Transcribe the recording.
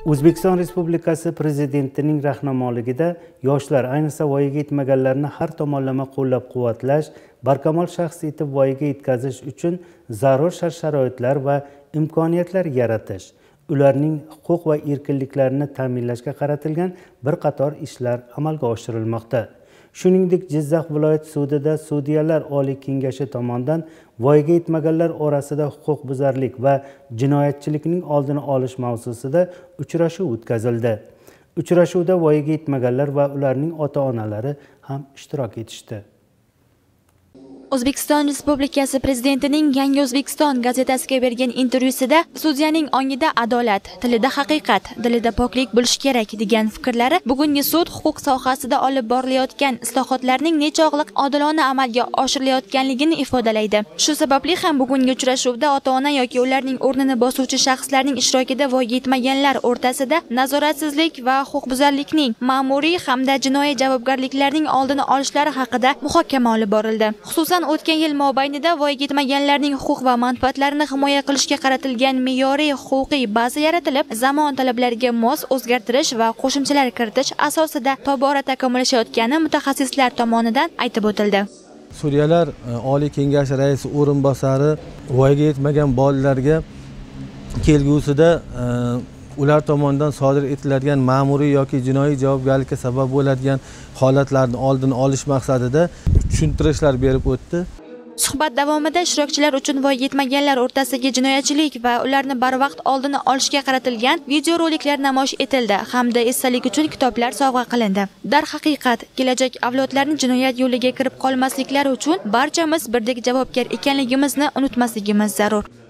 O'zbekiston Respublikasi Prezidentining rahnamoligida yoshlar, ayniqsa voyaga yetmaganlarni har tomonlama qo'llab-quvvatlash, barkamol shaxs etib voyaga yetkazish uchun zarur shart-sharoitlar va imkoniyatlar yaratish, ularning huquq va erkinliklarini ta'minlashga qaratilgan bir qator ishlar amalga oshirilmoqda. Shuningdek, Jizzax viloyat sudida Sudyalar Oliy kengashi tomonidan voyaga yetmaganlar orasida huquqbuzarlik va jinoyatchilikning oldini olish mavzusida uchrashuv o'tkazildi. Uchrashuvda voyaga yetmaganlar va ularning ota-onalari ham ishtirok etishdi. O'zbekiston Respublikasi Prezidentining Yangi O'zbekiston gazetasiga bergan intervyusida sudyaning ongida adolat, tilida haqiqat, dilida poklik bo'lishi kerak degan fikrlari bugungi sud huquq sohasida olib borilayotgan islohotlarning nechog'liq odilona amalga oshirilayotganligini ifodalaydi. Shu sababli ham bugungi uchrashuvda ota-ona yoki ularning o'rnini bosuvchi shaxslarning ishtirokida voyaga yetmaganlar o'rtasida nazoratsizlik va huquqbuzarlikning ma'muriy hamda jinoiy javobgarliklarning oldini olishlari haqida muhokama olib borildi. Xususan o'tgan yil mobaynida voyaga yetmaganlarning huquq va manfaatlarini himoya qilishga qaratilgan me'yoriy huquqiy baza yaratilib, zamon talablariga mos o'zgartirish va qo'shimchalar kiritish asosida tobora takomillashayotgani mutaxassislar tomonidan aytib o'tildi. Sudyalar Oliy kengashi raisi o'rinbosari voyaga yetmagan bolalarga kelgusida ular tomonidan sodir etiladigan ma'muriy yoki jinoiy javobgarlikka sabab bo'ladigan holatlarni oldini olish maqsadida tushuntirishlar berib o'tdi. Suhbat davomida ishtirokchilar uchun voyaga yetmaganlar o'rtasidagi jinoyatchilik va ularni barvaqt oldini olishga qaratilgan videoroliklar namoyish etildi hamda esdalik uchun kitoblar sovg'a qilindi. Darhaqiqat, kelajak avlodlarning jinoyat yo'liga kirib qolmasliklari uchun barchamiz birdek javobgar ekanligimizni unutmasligimiz zarur.